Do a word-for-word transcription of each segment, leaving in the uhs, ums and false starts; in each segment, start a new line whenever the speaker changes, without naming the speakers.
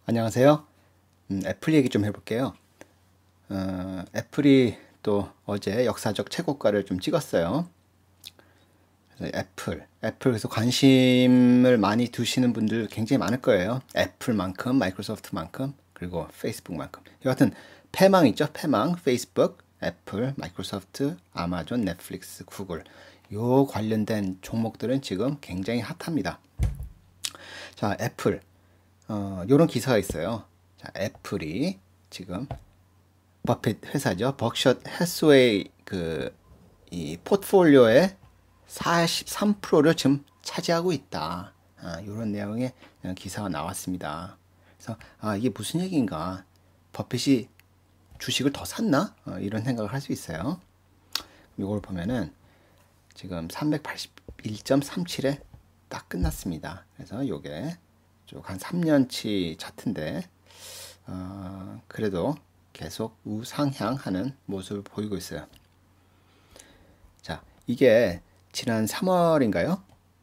안녕하세요. 음, 애플 얘기 좀 해볼게요. 어, 애플이 또 어제 역사적 최고가를 좀 찍었어요. 그래서 애플, 애플에서 관심을 많이 두시는 분들 굉장히 많을 거예요. 애플만큼, 마이크로소프트만큼, 그리고 페이스북만큼. 여하튼 패망 있죠? 패망, 페이스북, 애플, 마이크로소프트, 아마존, 넷플릭스, 구글. 요 관련된 종목들은 지금 굉장히 핫합니다. 자, 애플. 어, 요런 기사가 있어요. 자, 애플이 지금 버핏 회사죠. 벅샷 해스웨이 그 이 포트폴리오의 사십삼 퍼센트를 지금 차지하고 있다. 아, 이런 내용의 기사가 나왔습니다. 그래서 아, 이게 무슨 얘기인가? 버핏이 주식을 더 샀나? 어, 이런 생각을 할 수 있어요. 이걸 보면은 지금 삼백팔십일 점 삼칠에 딱 끝났습니다. 그래서 요게 쭉 한 삼 년치 차트인데 어, 그래도 계속 우상향하는 모습을 보이고 있어요. 자, 이게 지난 삼월인가요?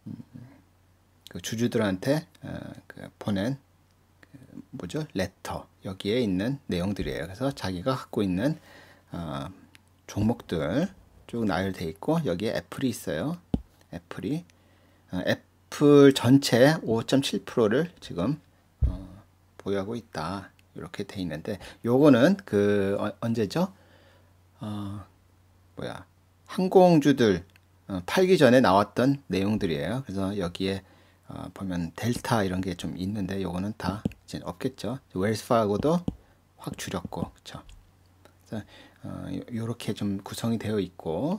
그 주주들한테 어, 그 보낸 그 뭐죠? 레터 여기에 있는 내용들이에요. 그래서 자기가 갖고 있는 어, 종목들 쭉 나열돼 있고 여기에 애플이 있어요. 애플이 어, 애플 전체 오 점 칠 퍼센트를 지금 어, 보유하고 있다. 이렇게 돼 있는데 요거는 그 어, 언제죠? 어, 뭐야 항공주들 어, 팔기 전에 나왔던 내용들이에요. 그래서 여기에 어, 보면 델타 이런 게 좀 있는데 요거는 다 이제 없겠죠. 웰스파고도 확 줄였고 그렇죠. 그래서 어, 요렇게 좀 구성이 되어 있고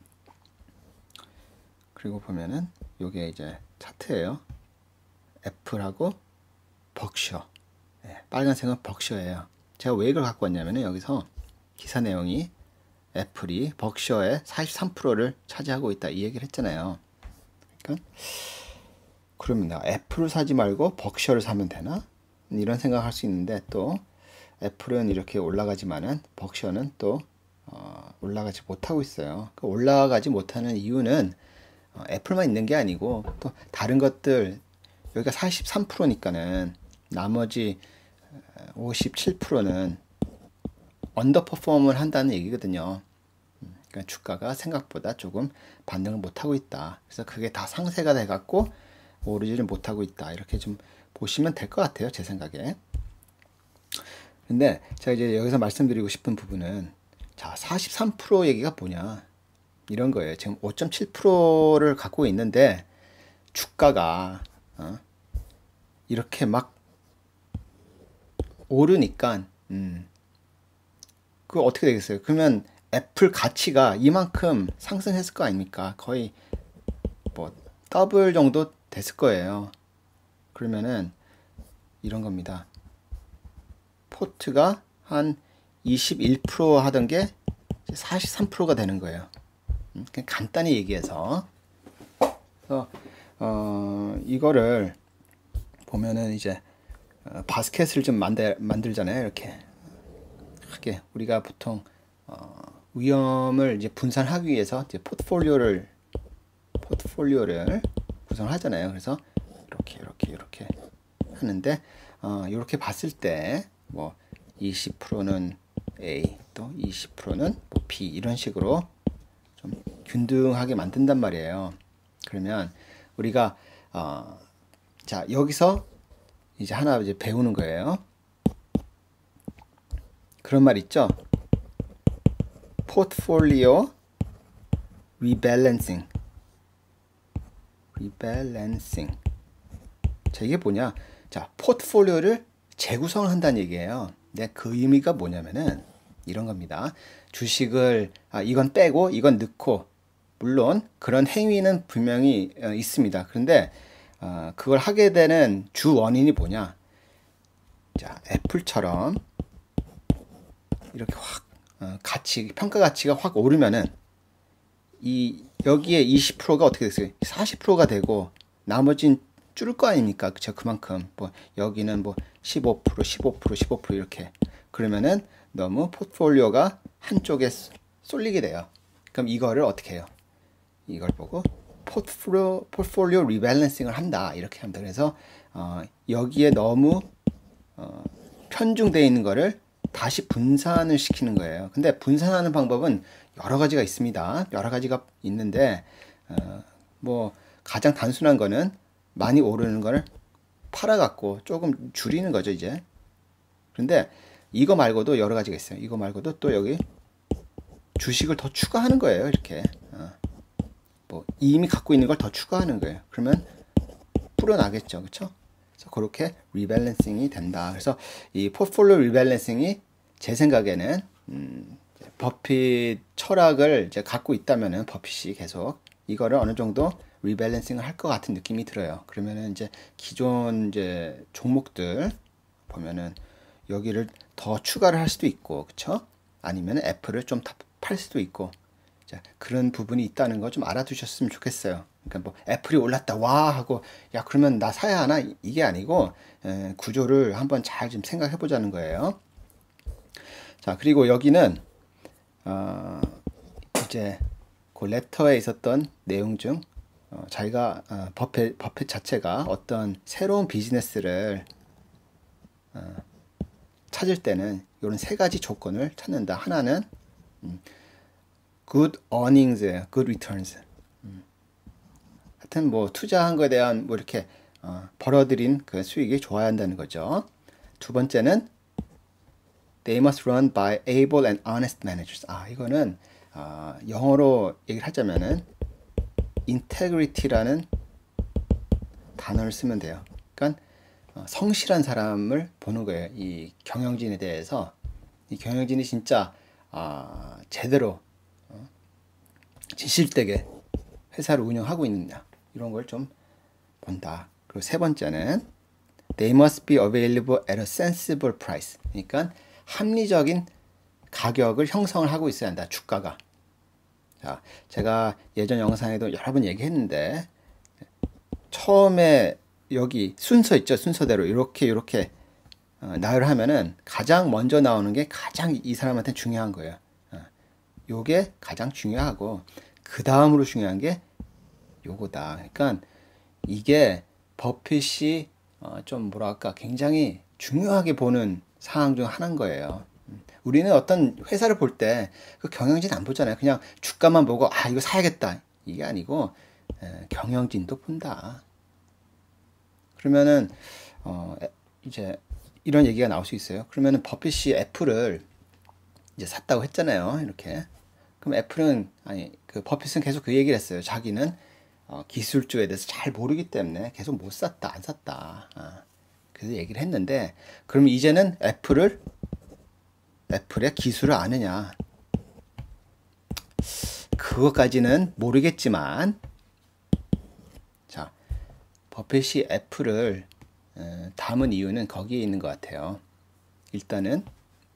그리고 보면은 요게 이제 차트예요. 애플하고 벅셔. 네, 빨간색은 벅셔예요. 제가 왜 이걸 갖고 왔냐면은 여기서 기사 내용이 애플이 벅셔의 사십삼 퍼센트를 차지하고 있다 이 얘기를 했잖아요. 그러니까 그러면 내가 애플을 사지 말고 벅셔를 사면 되나? 이런 생각할 수 있는데 또 애플은 이렇게 올라가지만은 벅셔는 또 어, 올라가지 못하고 있어요. 그 올라가지 못하는 이유는 어, 애플만 있는 게 아니고 또 다른 것들 여기가 사십삼 퍼센트니까는 나머지 오십칠 퍼센트는 언더퍼폼을 한다는 얘기거든요. 그러니까 주가가 생각보다 조금 반등을 못하고 있다. 그래서 그게 다 상쇄가 돼갖고 오르지를 못하고 있다. 이렇게 좀 보시면 될 것 같아요. 제 생각에. 근데 제가 이제 여기서 말씀드리고 싶은 부분은 자, 사십삼 퍼센트 얘기가 뭐냐. 이런 거예요. 지금 오 점 칠 퍼센트를 갖고 있는데 주가가 어? 이렇게 막 오르니까 음, 그거 어떻게 되겠어요? 그러면 애플 가치가 이만큼 상승했을 거 아닙니까? 거의 뭐 더블 정도 됐을 거예요. 그러면은 이런 겁니다. 포트가 한 이십일 퍼센트 하던 게 사십삼 퍼센트가 되는 거예요. 그냥 간단히 얘기해서 그래서 어, 이거를 보면은 이제 어, 바스켓을 좀 만들, 만들잖아요. 이렇게 크게 우리가 보통 어, 위험을 이제 분산하기 위해서 이제 포트폴리오를 포트폴리오를 구성하잖아요. 그래서 이렇게 이렇게 이렇게 하는데 어, 이렇게 봤을 때 뭐 이십 퍼센트는 A 또 이십 퍼센트는 뭐 B 이런 식으로 좀 균등하게 만든단 말이에요. 그러면 우리가 어, 자 여기서 이제 하나 이제 배우는 거예요. 그런 말 있죠? 포트폴리오 리밸런싱. 리밸런싱. 자, 이게 뭐냐? 자, 포트폴리오를 재구성을 한다는 얘기예요. 근데 그 의미가 뭐냐면은 이런 겁니다. 주식을 아, 이건 빼고 이건 넣고 물론 그런 행위는 분명히 어, 있습니다. 그런데 어, 그걸 하게 되는 주 원인이 뭐냐? 자, 애플처럼 이렇게 확 어, 가치 평가 가치가 확 오르면은 이 여기에 이십 퍼센트가 어떻게 됐어요? 사십 퍼센트가 되고 나머진 줄을 거 아닙니까? 그쵸? 그만큼 뭐 여기는 뭐 십오 퍼센트, 십오 퍼센트, 십오 퍼센트 이렇게 그러면은 너무 포트폴리오가 한쪽에 쏠리게 돼요. 그럼 이거를 어떻게 해요? 이걸 보고 포트폴리오 포트폴리오 리밸런싱을 한다 이렇게 합니다. 그래서 어, 여기에 너무 어, 편중되어 있는 거를 다시 분산을 시키는 거예요. 근데 분산하는 방법은 여러 가지가 있습니다. 여러 가지가 있는데 어, 뭐 가장 단순한 거는 많이 오르는 거를 팔아갖고 조금 줄이는 거죠, 이제. 그런데 이거 말고도 여러 가지가 있어요. 이거 말고도 또 여기 주식을 더 추가하는 거예요, 이렇게. 어. 뭐 이미 갖고 있는 걸 더 추가하는 거예요. 그러면 불어나겠죠, 그렇죠? 그래서 그렇게 리밸런싱이 된다. 그래서 이 포트폴리오 리밸런싱이 제 생각에는 음, 버핏 철학을 이제 갖고 있다면은 버핏이 계속 이거를 어느 정도 리밸런싱을 할 것 같은 느낌이 들어요. 그러면은 이제 기존 이제 종목들 보면은 여기를 더 추가를 할 수도 있고, 그쵸? 아니면 애플을 좀 팔 수도 있고, 자, 그런 부분이 있다는 거 좀 알아두셨으면 좋겠어요. 그러니까 뭐 애플이 올랐다 와 하고 야 그러면 나 사야 하나 이게 아니고 에, 구조를 한번 잘 좀 생각해 보자는 거예요. 자, 그리고 여기는 어, 이제 그 레터에 있었던 내용 중 어, 자기가 어, 버핏, 버핏 자체가 어떤 새로운 비즈니스를 어, 찾을 때는 이런 세 가지 조건을 찾는다. 하나는 음, good earnings, good returns. 음. 하여튼 뭐 투자한 거에 대한 뭐 이렇게 어, 벌어들인 그 수익이 좋아야 한다는 거죠. 두 번째는 they must run by able and honest managers. 아, 이거는 어, 영어로 얘기를 하자면은 integrity라는 단어를 쓰면 돼요. 그러니까 어, 성실한 사람을 보는 거예요. 이 경영진에 대해서 이 경영진이 진짜 어, 제대로 어, 진실되게 회사를 운영하고 있느냐 이런 걸 좀 본다. 그리고 세 번째는 they must be available at a sensible price. 그러니까 합리적인 가격을 형성을 하고 있어야 한다. 주가가. 자, 제가 예전 영상에도 여러 번 얘기했는데 처음에 여기 순서 있죠. 순서대로 이렇게 이렇게 어, 나열하면은 가장 먼저 나오는 게 가장 이 사람한테 중요한 거예요. 어, 요게 가장 중요하고 그 다음으로 중요한 게 요거다. 그러니까 이게 버핏이 어, 좀 뭐랄까 굉장히 중요하게 보는 사항 중 하나인 거예요. 우리는 어떤 회사를 볼 때 그 경영진 안 보잖아요. 그냥 주가만 보고 아 이거 사야겠다 이게 아니고 에, 경영진도 본다. 그러면은 어, 이제 이런 얘기가 나올 수 있어요. 그러면은 버핏이 애플을 이제 샀다고 했잖아요. 이렇게. 그럼 애플은 아니 그 버핏은 계속 그 얘기를 했어요. 자기는 어, 기술주에 대해서 잘 모르기 때문에 계속 못 샀다, 안 샀다. 아, 그래서 얘기를 했는데 그럼 이제는 애플을 애플의 기술을 아느냐? 그것까지는 모르겠지만, 자, 버핏이 애플을 어, 담은 이유는 거기에 있는 것 같아요. 일단은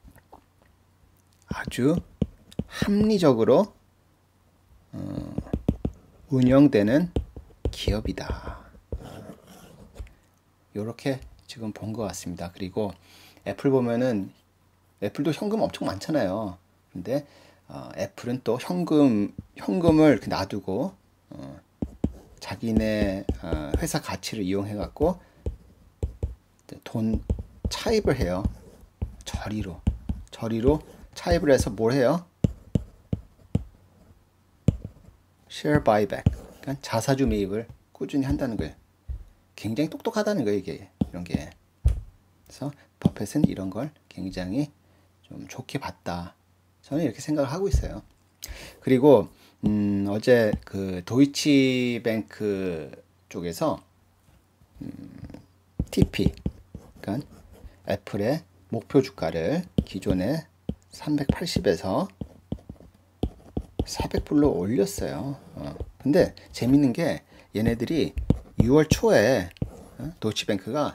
아주 합리적으로 어, 운영되는 기업이다. 이렇게 지금 본 것 같습니다. 그리고 애플 보면은 애플도 현금 엄청 많잖아요. 근데 어, 애플은 또 현금 현금을 놔두고 어, 자기네 어, 회사 가치를 이용해 갖고 돈 차입을 해요. 저리로 저리로 차입을 해서 뭘 해요? share buyback. 그러니까 자사주 매입을 꾸준히 한다는 거예요. 굉장히 똑똑하다는 거예요, 이게 이런 게. 그래서 버핏은 이런 걸 굉장히 좀 좋게 봤다. 저는 이렇게 생각을 하고 있어요. 그리고 음, 어제 그 도이치뱅크 쪽에서 음, 티피, 그러니까 애플의 목표 주가를 기존에 삼백팔십에서 사백 불로 올렸어요. 어. 근데 재밌는 게 얘네들이 유월 초에 어? 도이치뱅크가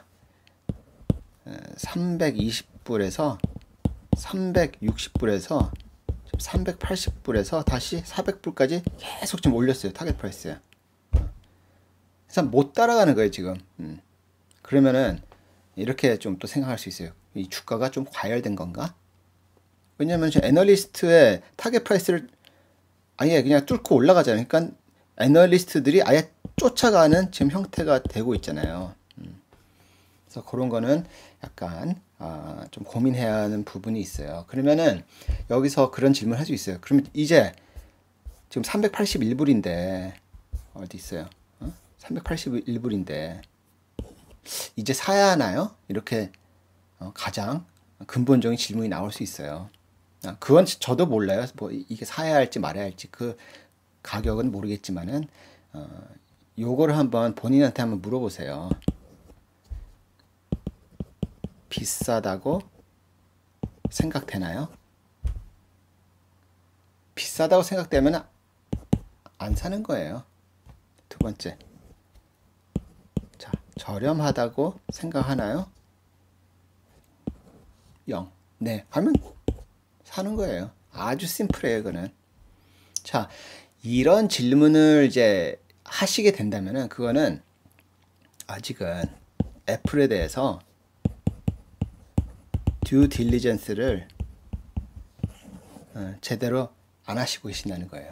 삼백이십 불에서 삼백육십 불에서 삼백팔십 불에서 다시 사백 불까지 계속 좀 올렸어요. 타겟 프라이스에. 그래서 못 따라가는 거예요, 지금. 음. 그러면은 이렇게 좀 또 생각할 수 있어요. 이 주가가 좀 과열된 건가? 왜냐면 애널리스트의 타겟 프라이스를 아예 그냥 뚫고 올라가잖아요. 그러니까 애널리스트들이 아예 쫓아가는 지금 형태가 되고 있잖아요. 음. 그래서 그런 거는 약간 아, 좀 고민해야 하는 부분이 있어요. 그러면은 여기서 그런 질문을 할 수 있어요. 그러면 이제 지금 삼백팔십일 불인데 어디 있어요? 어? 삼백팔십일 불인데 이제 사야 하나요? 이렇게 어, 가장 근본적인 질문이 나올 수 있어요. 아, 그건 저도 몰라요. 뭐 이게 사야 할지 말아야 할지 그 가격은 모르겠지만은 어, 요거를 한번 본인한테 한번 물어보세요. 비싸다고 생각되나요? 비싸다고 생각되면 안 사는 거예요. 두 번째. 자, 저렴하다고 생각하나요? 영. 네. 하면 사는 거예요. 아주 심플해요, 그거는. 자, 이런 질문을 이제 하시게 된다면은 그거는 아직은 애플에 대해서 듀 딜리전스를 어, 제대로 안 하시고 계신다는 거예요.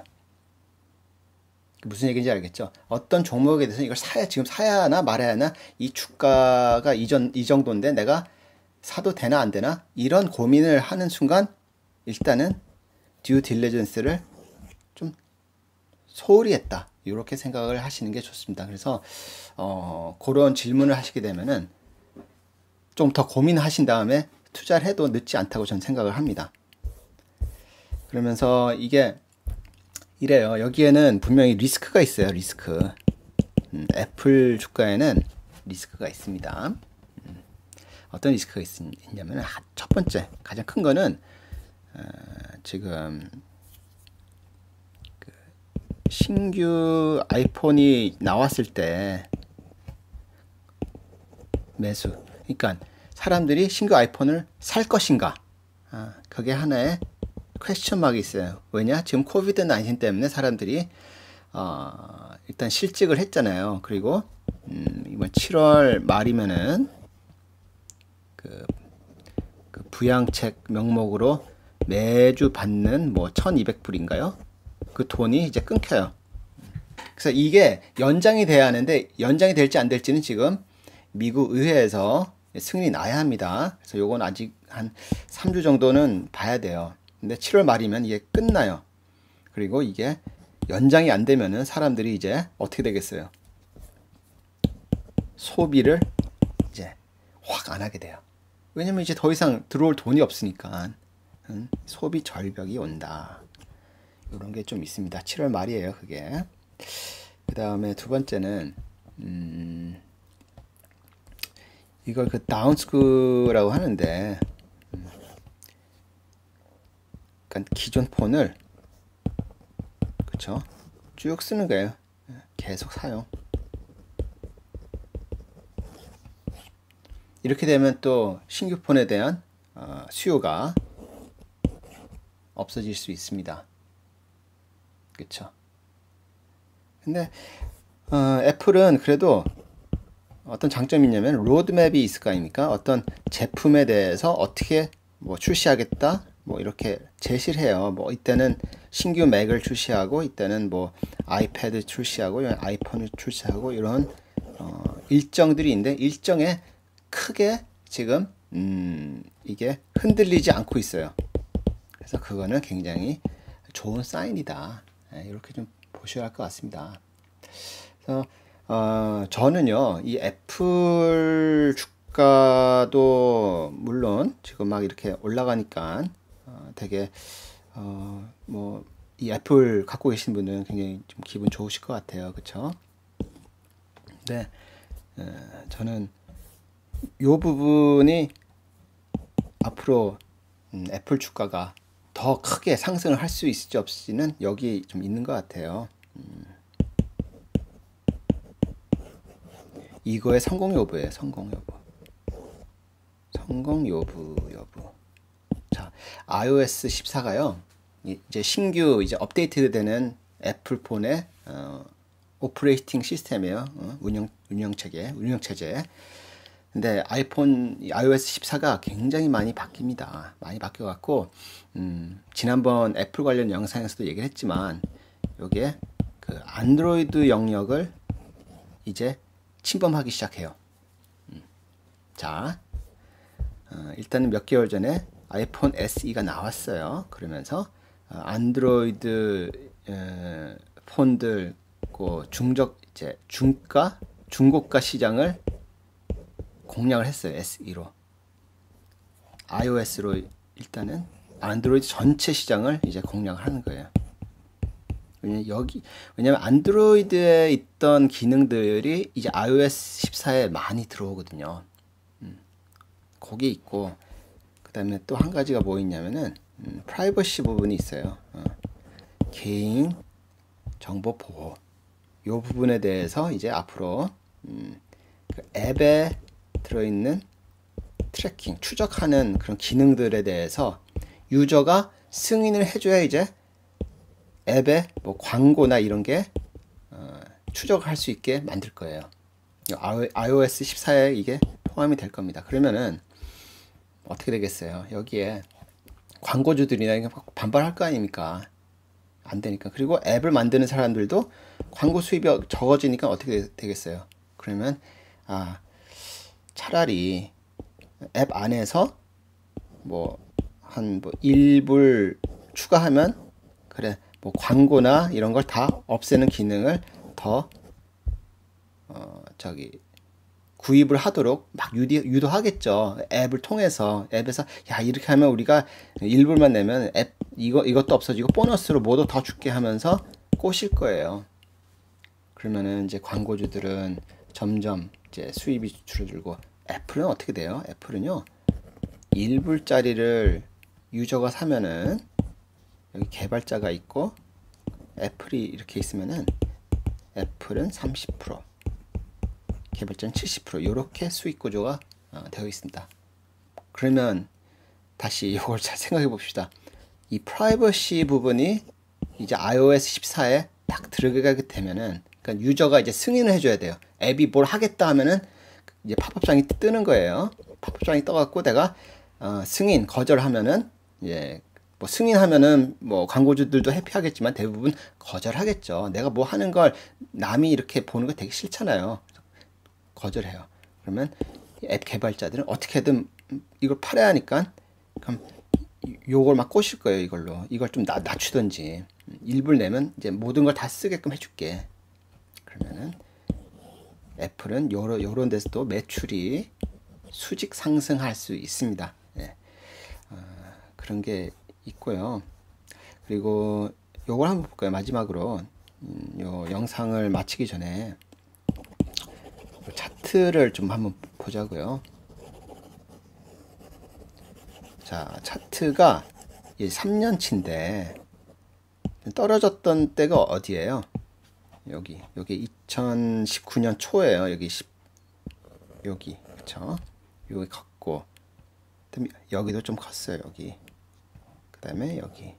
무슨 얘기인지 알겠죠? 어떤 종목에 대해서 이걸 사야, 지금 사야 하나 말아야 하나, 이 주가가 이전, 이 정도인데 내가 사도 되나 안 되나? 이런 고민을 하는 순간 일단은 듀 딜리전스를 좀 소홀히 했다. 이렇게 생각을 하시는 게 좋습니다. 그래서 어, 그런 질문을 하시게 되면은 좀 더 고민하신 다음에 투자를 해도 늦지 않다고 저는 생각을 합니다. 그러면서 이게 이래요. 여기에는 분명히 리스크가 있어요. 리스크. 음, 애플 주가에는 리스크가 있습니다. 음, 어떤 리스크가 있, 있냐면 첫 번째 가장 큰 거는 어, 지금 그 신규 아이폰이 나왔을 때 매수. 그러니까 사람들이 신규 아이폰을 살 것인가? 아, 그게 하나의 퀘스천 마크가 있어요. 왜냐? 지금 코비드 나인틴 때문에 사람들이 어, 일단 실직을 했잖아요. 그리고 음, 이번 칠월 말이면은 그, 그 부양책 명목으로 매주 받는 뭐 천이백 불인가요? 그 돈이 이제 끊겨요. 그래서 이게 연장이 돼야 하는데 연장이 될지 안 될지는 지금 미국 의회에서 승인이 나야 합니다. 그래서 요건 아직 한 삼 주 정도는 봐야 돼요. 근데 칠월 말이면 이게 끝나요. 그리고 이게 연장이 안 되면은 사람들이 이제 어떻게 되겠어요? 소비를 이제 확 안 하게 돼요. 왜냐면 이제 더 이상 들어올 돈이 없으니까 음, 소비 절벽이 온다. 이런 게 좀 있습니다. 칠월 말이에요, 그게. 그 다음에 두 번째는 음, 이걸 그 다운스크라고 하는데 음, 그러니까 기존 폰을 그쵸? 쭉 쓰는 거예요. 계속 사용. 이렇게 되면 또 신규 폰에 대한 어, 수요가 없어질 수 있습니다. 그쵸? 근데 어, 애플은 그래도 어떤 장점이 있냐면 로드맵이 있을 거 아닙니까? 어떤 제품에 대해서 어떻게 뭐 출시하겠다 뭐 이렇게 제시를 해요. 뭐 이때는 신규 맥을 출시하고 이때는 뭐 아이패드 출시하고 아이폰을 출시하고 이런 어, 일정들이 있는데 일정에 크게 지금 음, 이게 흔들리지 않고 있어요. 그래서 그거는 굉장히 좋은 사인이다. 네, 이렇게 좀 보셔야 할 것 같습니다. 그래서 어, 저는요, 이 애플 주가도 물론 지금 막 이렇게 올라가니까 어, 되게 어, 뭐 이 애플 갖고 계신 분들은 굉장히 좀 기분 좋으실 것 같아요, 그렇죠? 네, 어, 저는 이 부분이 앞으로 음, 애플 주가가 더 크게 상승을 할 수 있을지 없을지는 여기 좀 있는 것 같아요. 음. 이거의 성공 여부예요. 성공 여부. 성공 여부 여부. 자, 아이오에스 십사가요. 이제 신규 이제 업데이트되는 애플 폰의 어, 오퍼레이팅 시스템이에요. 어, 운영 운영 체계, 운영 체제. 근데 아이폰 아이오에스 십사가 굉장히 많이 바뀝니다. 많이 바뀌어 갖고 음, 지난번 애플 관련 영상에서도 얘기를 했지만 여기에 그 안드로이드 영역을 이제 침범하기 시작해요. 음. 자, 일단은 몇 개월 전에 아이폰 에스이가 나왔어요. 그러면서 어, 안드로이드 에, 폰들 그 중적 이제 중가 중고가 시장을 공략을 했어요. 에스이로. iOS로 일단은 안드로이드 전체 시장을 이제 공략을 하는 거예요. 왜냐면 여기 왜냐면 안드로이드에 있던 기능들이 이제 아이오에스 십사에 많이 들어오거든요. 음, 거기 있고 그 다음에 또 한 가지가 뭐 있냐면은 음, 프라이버시 부분이 있어요. 어, 개인 정보 보호 이 부분에 대해서 이제 앞으로 음, 그 앱에 들어있는 트래킹 추적하는 그런 기능들에 대해서 유저가 승인을 해줘야 이제 앱에 뭐 광고나 이런 게 어, 추적할 수 있게 만들 거예요. 아이오에스 십사에 이게 포함이 될 겁니다. 그러면은 어떻게 되겠어요? 여기에 광고주들이나 반발할 거 아닙니까? 안 되니까. 그리고 앱을 만드는 사람들도 광고 수입이 적어지니까 어떻게 되겠어요? 그러면 아 차라리 앱 안에서 뭐 한 뭐 일 불 추가하면 그래 뭐 광고나 이런 걸 다 없애는 기능을 더 어 저기 구입을 하도록 막 유디, 유도하겠죠. 앱을 통해서 앱에서 야 이렇게 하면 우리가 일 불만 내면 앱 이거 이것도 없어지고 보너스로 뭐도 더 줄게 하면서 꼬실 거예요. 그러면은 이제 광고주들은 점점 이제 수입이 줄어들고 애플은 어떻게 돼요? 애플은요 일 불짜리를 유저가 사면은 여기 개발자가 있고 애플이 이렇게 있으면은 애플은 삼십 퍼센트 개발자는 칠십 퍼센트 이렇게 수익 구조가 어, 되어 있습니다. 그러면 다시 이걸 잘 생각해 봅시다. 이 프라이버시 부분이 이제 아이오에스 십사에 딱 들어가게 되면은 그러니까 유저가 이제 승인을 해줘야 돼요. 앱이 뭘 하겠다 하면은 이제 팝업창이 뜨는 거예요. 팝업창이 떠갖고 내가 어, 승인 거절하면은 이제 뭐 승인하면은 뭐 광고주들도 해피하겠지만 대부분 거절하겠죠. 내가 뭐 하는 걸 남이 이렇게 보는 거 되게 싫잖아요. 거절해요. 그러면 앱 개발자들은 어떻게든 이걸 팔아야 하니까 그럼 요걸 막 꼬실 거예요. 이걸로 이걸 좀 나, 낮추든지 일 불 내면 이제 모든 걸 다 쓰게끔 해줄게. 그러면은 애플은 요런 요런 데서도 매출이 수직 상승할 수 있습니다. 예. 어, 그런 게 있고요. 그리고 요걸 한번 볼까요? 마지막으로 음, 요 영상을 마치기 전에 차트를 좀 한번 보자고요. 자, 차트가 삼 년치인데 떨어졌던 때가 어디예요? 여기 여기 이천십구 년 초예요. 여기 십, 여기 그쵸? 여기 컸고 여기도 좀 컸어요. 여기 그 다음에 여기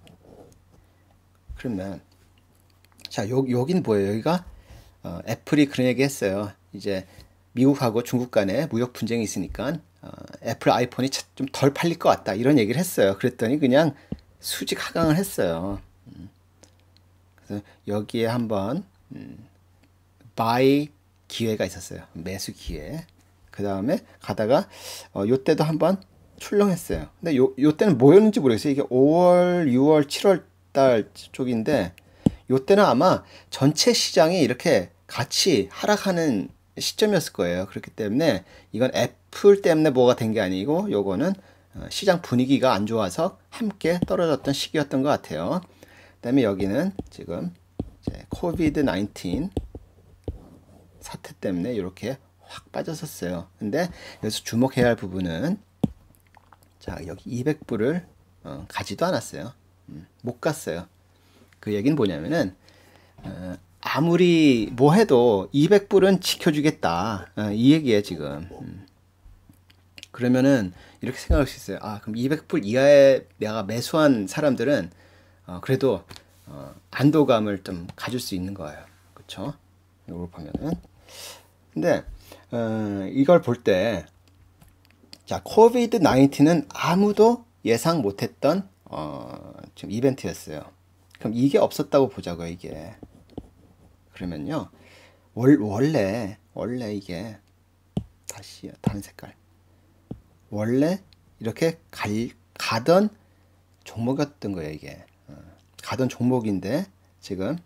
그러면 자 여, 여긴 뭐예요? 여기가 어, 애플이 그런 얘기 했어요. 이제 미국하고 중국 간에 무역 분쟁이 있으니까 어, 애플 아이폰이 좀 덜 팔릴 것 같다 이런 얘기를 했어요. 그랬더니 그냥 수직 하강을 했어요. 음. 그래서 여기에 한번 음, 바이 기회가 있었어요. 매수 기회. 그 다음에 가다가 어, 요때도 한번 출렁했어요. 근데 요, 요때는 뭐였는지 모르겠어요. 이게 오월, 유월, 칠월 달 쪽인데 요때는 아마 전체 시장이 이렇게 같이 하락하는 시점이었을 거예요. 그렇기 때문에 이건 애플 때문에 뭐가 된 게 아니고 요거는 시장 분위기가 안 좋아서 함께 떨어졌던 시기였던 것 같아요. 그 다음에 여기는 지금 이제 코비드 나인틴 사태 때문에 이렇게 확 빠졌었어요. 근데 여기서 주목해야 할 부분은 자 여기 이백 불을 어, 가지도 않았어요. 음, 못 갔어요. 그 얘기는 뭐냐면은 어, 아무리 뭐 해도 이백 불은 지켜주겠다. 어, 이 얘기예요 지금. 음. 그러면은 이렇게 생각할 수 있어요. 아 그럼 이백 불 이하에 내가 매수한 사람들은 어, 그래도 어, 안도감을 좀 가질 수 있는 거예요. 그쵸? 이걸 보면은 근데 어, 이걸 볼 때 자 코비드 나인틴은 아무도 예상 못했던 어, 지금 이벤트였어요. 그럼 이게 없었다고 보자고요. 이게 그러면요 월, 원래 원래 이게 다시 다른 색깔 원래 이렇게 갈, 가던 종목이었던 거예요, 이게. 어, 가던 종목인데 지금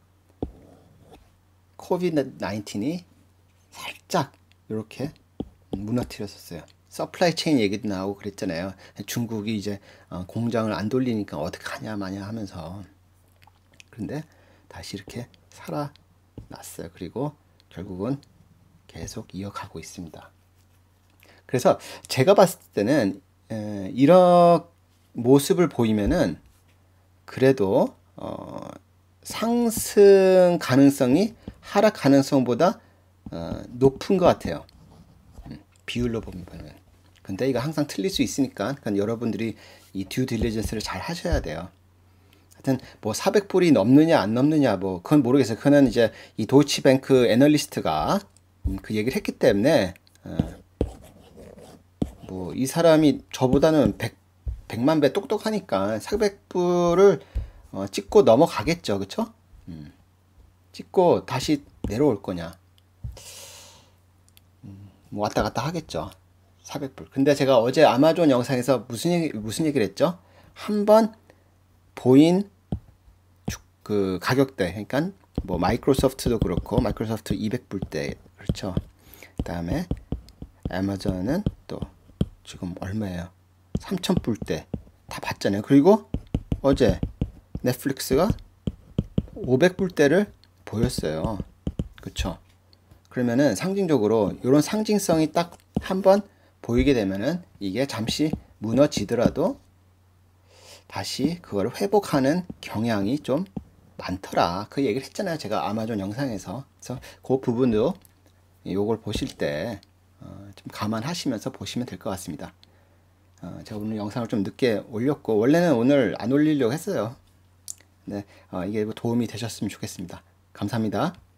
코비드 나인틴이 살짝 이렇게 무너뜨렸었어요. 서플라이 체인 얘기도 나오고 그랬잖아요. 중국이 이제 어, 공장을 안 돌리니까 어떡하냐 마냐 하면서. 그런데 다시 이렇게 살아났어요. 그리고 결국은 계속 이어가고 있습니다. 그래서 제가 봤을 때는 에, 이런 모습을 보이면은 그래도 어, 상승 가능성이 하락 가능성보다 어, 높은 것 같아요. 음, 비율로 보면. 근데 이거 항상 틀릴 수 있으니까 그러니까 여러분들이 이 듀 딜리전스를 잘 하셔야 돼요. 하여튼 뭐 사백 불이 넘느냐 안 넘느냐 뭐 그건 모르겠어요. 그는 이제 이 도이치뱅크 애널리스트가 음, 그 얘기를 했기 때문에 어, 뭐 이 사람이 저보다는 백, 백만 배 똑똑하니까 사백 불을 어, 찍고 넘어가겠죠. 그쵸? 음, 찍고 다시 내려올 거냐. 음, 뭐 왔다 갔다 하겠죠. 사백 불. 근데 제가 어제 아마존 영상에서 무슨 얘기, 무슨 얘기를 했죠? 한번 보인 주- 그 가격대, 그러니까 뭐 마이크로소프트도 그렇고 마이크로소프트 이백 불대 그렇죠. 그다음에 아마존은 또 지금 얼마예요? 삼천 불대 다 봤잖아요. 그리고 어제 넷플릭스가 오백 불대를 보였어요. 그쵸? 그러면은 상징적으로 이런 상징성이 딱 한번 보이게 되면은 이게 잠시 무너지더라도 다시 그걸 회복하는 경향이 좀 많더라. 그 얘기를 했잖아요. 제가 아마존 영상에서. 그래서 그 부분도 요걸 보실 때 좀 감안하시면서 보시면 될 것 같습니다. 어, 제가 오늘 영상을 좀 늦게 올렸고 원래는 오늘 안 올리려고 했어요. 네, 어, 이게 도움이 되셨으면 좋겠습니다. 감사합니다.